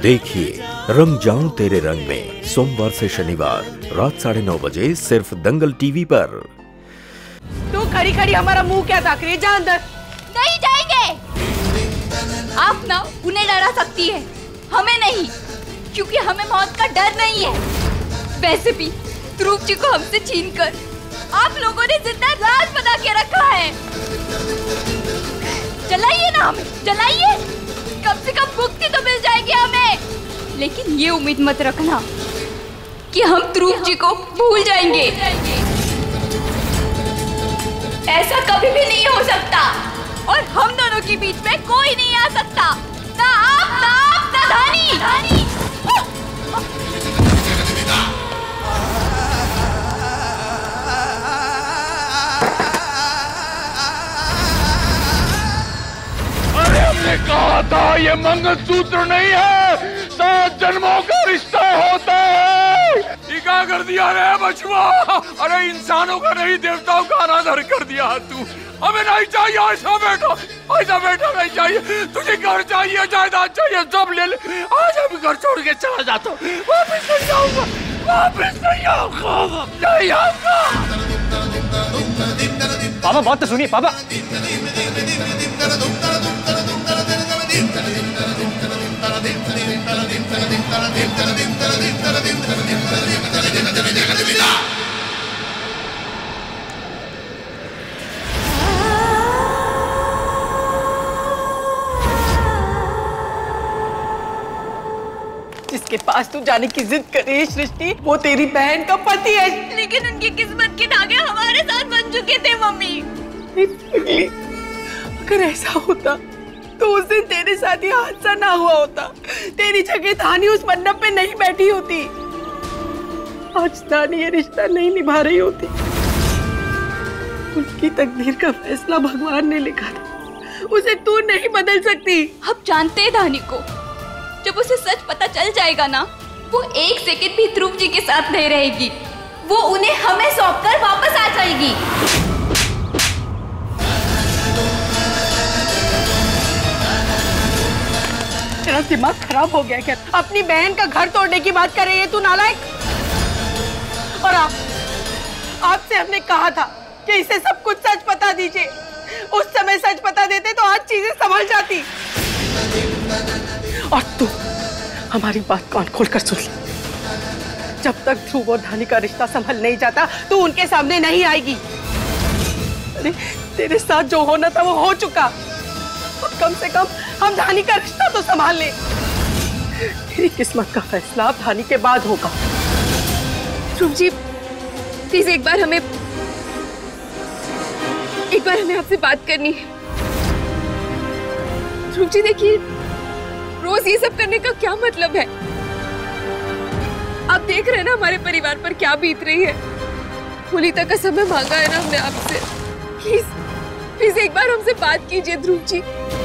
देखिए रंग जाऊं तेरे रंग में सोमवार से शनिवार रात 9:30 बजे सिर्फ दंगल टीवी पर। तू खड़ी खड़ी हमारा मुंह क्या ताक रही है? जा अंदर। नहीं जाएंगे। आप ना उन्हें डरा सकती है, हमें नहीं, क्योंकि हमें मौत का डर नहीं है। वैसे भी ध्रुव जी को हमसे छीनकर आप लोगों ने जिंदा राज बना के रखा है। जलाइए ना हमें, जलाइए, कम से कम मुक्ति तो मिल जाएगी हमें। लेकिन ये उम्मीद मत रखना कि हम ध्रुव जी को भूल जाएंगे। ऐसा कभी भी नहीं हो सकता और हम दोनों के बीच में कोई नहीं आ सकता, ना आप ना धानी। अरे हमने कहा था ये मंगलसूत्र नहीं है, 7 जन्मों का रिश्ता होता है। ये क्या कर दिया रे बचवा? अरे इंसानों का नहीं देवताओं का अनादर कर दिया तू। हमें नहीं चाहिए ऐसा बेटा नहीं चाहिए। तुझे घर चाहिए, जायदाद चाहिए, सब ले ले। आज अभी घर छोड़ के चला जाता हूँ, वापिस नहीं आऊंगा, वापिस नहीं आऊंगा। पापा बात तो सुनिए पापा। जिसके पास तू जाने की जिद कर रही है सृष्टि, वो तेरी बहन का पति है। लेकिन उनकी किस्मत के धागे हमारे साथ बन चुके थे मम्मी। अगर ऐसा होता तो उस दिन तेरे साथ ये हादसा ना हुआ होता। तेरी जगह धानी उस मंडप पे नहीं बैठी होती। आज धानी ये रिश्ता नहीं निभा रही होती। उसकी तकदीर का फैसला भगवान ने लिखा था, उसे तू नहीं बदल सकती। अब जानते हैं धानी को, जब उसे सच पता चल जाएगा ना, वो एक सेकंड भी ध्रुव जी के साथ नहीं रहेगी। वो उन्हें हमें सौंपकर वापस आ जाएगी। तेरा दिमाग खराब हो गया क्या? अपनी बहन का घर तोड़ने की बात कर रही है तू, नालायक। और आपसे हमने कहा था कि इसे सब कुछ सच बता दीजिए। उस समय सच बता देते तो आज चीजें संभल जाती। और तू हमारी बात कान खोलकर सुन ले। जब तक ध्रुव और धानी का रिश्ता संभल नहीं जाता तू उनके सामने नहीं आएगी। अरे तेरे साथ जो होना था वो हो चुका। अब कम से कम हम धानी का रिश्ता तो संभाल ले। तेरी किस्मत का फैसला अब धानी के बाद होगा। ध्रुव जी प्लीज एक बार हमें आपसे बात करनी है। ध्रुव जी देखिए, रोज ये सब करने का क्या मतलब है? आप देख रहे हैं ना हमारे परिवार पर क्या बीत रही है। होली तक का समय मांगा है ना हमने आपसे। प्लीज एक बार हमसे बात कीजिए ध्रुव जी।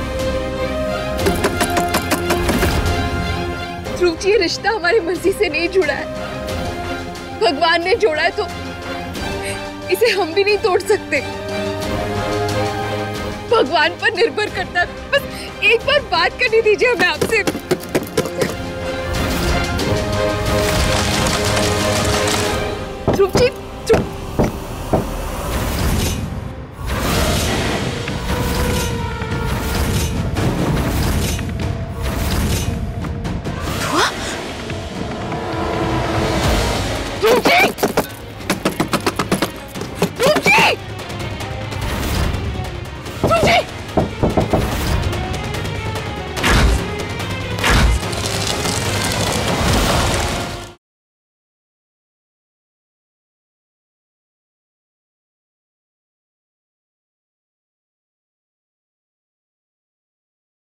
ध्रुव जी, ये रिश्ता हमारी मर्जी से नहीं जुड़ा है, भगवान ने जोड़ा है, तो इसे हम भी नहीं तोड़ सकते। भगवान पर निर्भर करता है। बस एक बार बात करने दीजिए हमें आपसे। ध्रुव जी